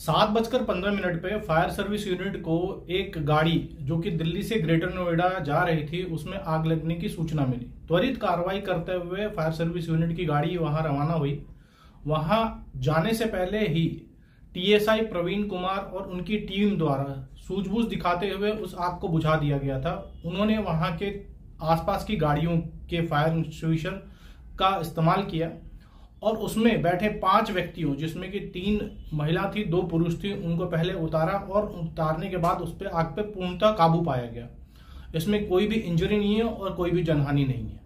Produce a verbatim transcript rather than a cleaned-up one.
सात बजकर पंद्रह मिनट पे फायर सर्विस यूनिट को एक गाड़ी जो कि दिल्ली से ग्रेटर नोएडा जा रही थी उसमें आग लगने की सूचना मिली। त्वरित कार्रवाई करते हुए फायर सर्विस यूनिट की गाड़ी वहां रवाना हुई। वहां जाने से पहले ही टीएसआई प्रवीण कुमार और उनकी टीम द्वारा सूझबूझ दिखाते हुए उस आग को बुझा दिया गया था। उन्होंने वहां के आसपास की गाड़ियों के फायर एक्सटिंग्विशर का इस्तेमाल किया और उसमें बैठे पांच व्यक्तियों, जिसमें कि तीन महिला थी, दो पुरुष थी, उनको पहले उतारा और उतारने के बाद उस पर आग पे पूर्णतः काबू पाया गया। इसमें कोई भी इंजरी नहीं है और कोई भी जनहानि नहीं है।